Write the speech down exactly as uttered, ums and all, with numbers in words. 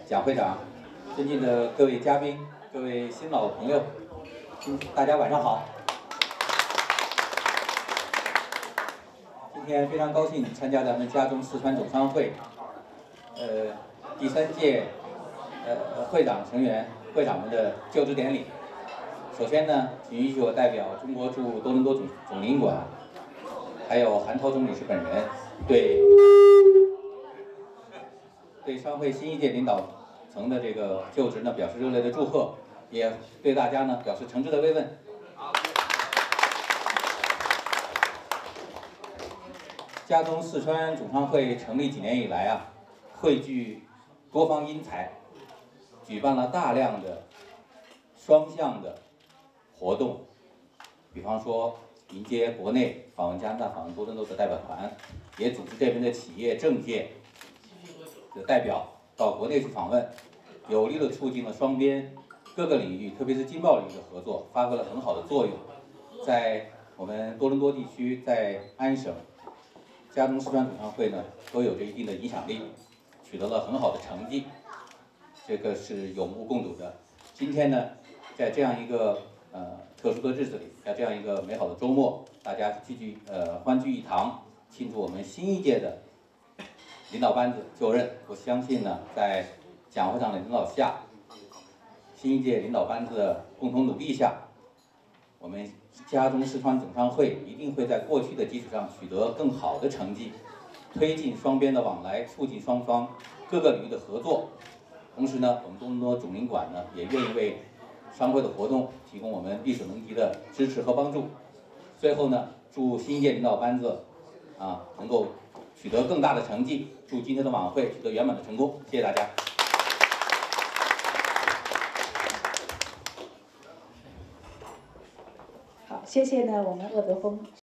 蒋会长，尊敬的各位嘉宾、各位新老朋友，大家晚上好。今天非常高兴参加咱们家中四川总商会，呃，第三届呃会长成员会长们的就职典礼。首先呢，请允许我代表中国驻多伦多总总领馆，还有韩涛总理事本人，对对商会新一届领导层的这个就职呢表示热烈的祝贺，也对大家呢表示诚挚的慰问。家中四川总商会成立几年以来啊，汇聚多方英才，举办了大量的双向的活动，比方说迎接国内访问加拿大、访问多伦多的代表团，也组织这边的企业政界的代表到国内去访问，有力的促进了双边各个领域，特别是经贸领域的合作，发挥了很好的作用。在我们多伦多地区，在安省、家中四川总商会呢，都有着一定的影响力，取得了很好的成绩，这个是有目共睹的。今天呢，在这样一个呃特殊的日子里，在这样一个美好的周末，大家聚聚呃欢聚一堂，庆祝我们新一届的领导班子就任。我相信呢，在蒋会长的领导下，新一届领导班子的共同努力下，我们家中四川总商会一定会在过去的基础上取得更好的成绩，推进双边的往来，促进双方各个领域的合作。同时呢，我们多伦多总领馆呢也愿意为商会的活动提供我们力所能及的支持和帮助。最后呢，祝新一届领导班子啊能够取得更大的成绩，祝今天的晚会取得圆满的成功。谢谢大家。 好，谢谢呢，我们鄂德峰。